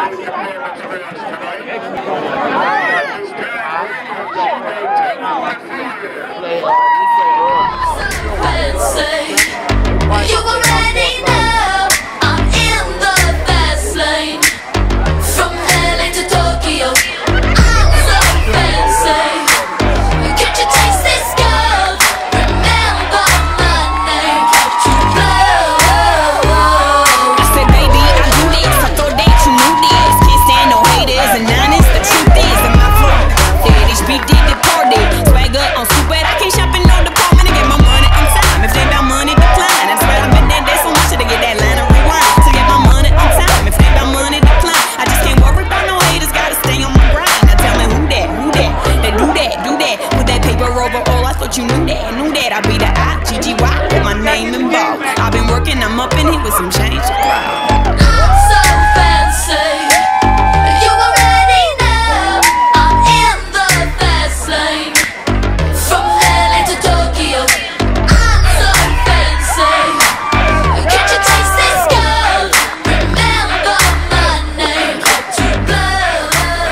You already know I'm in the fast lane. From LA to Tokyo, I'm so fancy. Can't you taste this gold? Remember my name. To blow. I said, baby, I do this. I thought that you knew this. Can't stand no haters and honest. The truth is, in my flow, HB did deported. Swagger on super, I can't shop in no department to get my money on time. If they about money decline, that's why I've been there so much to get that line of rewind. To get my money on time. If they about money decline, I just can't worry about no haters. Gotta stay on my grind. Now tell me who that? They do that. Put that paper over all. I thought you knew that. I be the I-G-G-Y. Put my name in bold. I've been working, I'm up in here with some change to grow. I'm so fancy. You already know I'm in the fast lane. From LA to Tokyo, I'm so fancy. Can't you taste this gold? Remember my name. To blow.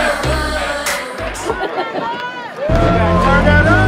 Turn that up.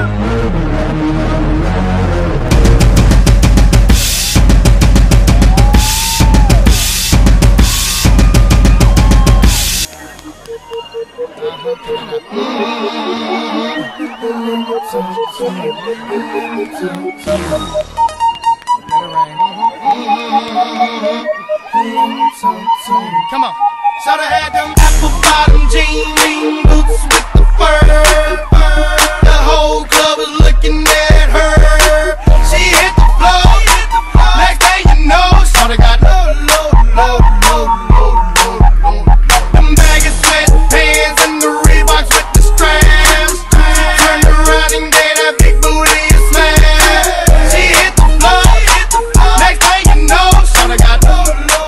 Come on. Shoulda had them apple bottom jean boots with the fur. The whole club was looking at her. She hit the floor. Next thing you know, shoulda got low. Them baggy sweatpants and the Reeboks with the straps. Turned around and gave that big booty a smash. She hit the floor. Next thing you know, shoulda got low.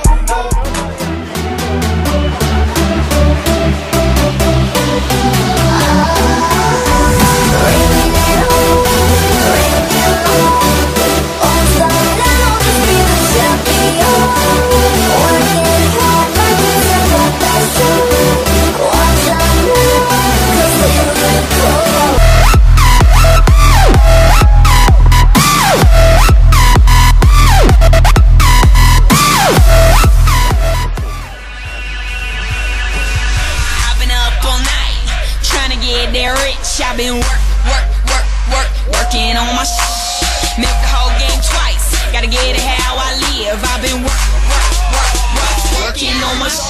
Get that rich, I've been working on my milk the whole game twice. Gotta get it how I live. I've been working on my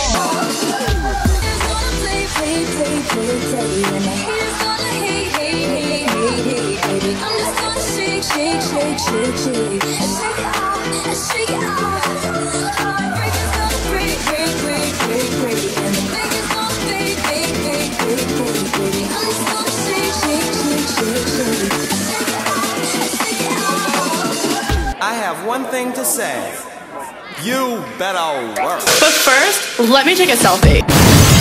Shake it off. Heartbreakers gonna break. And the biggest gonna break. I'm just gonna shake it off. I have one thing to say. You better work. But first, let me take a selfie.